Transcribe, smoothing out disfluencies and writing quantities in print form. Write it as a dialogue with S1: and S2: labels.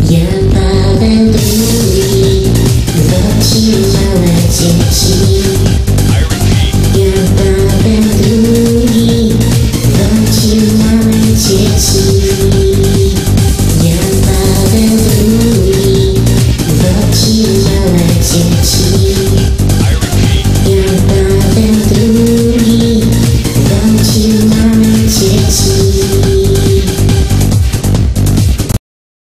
S1: Ja padam do niej, w oczy małe dzieci.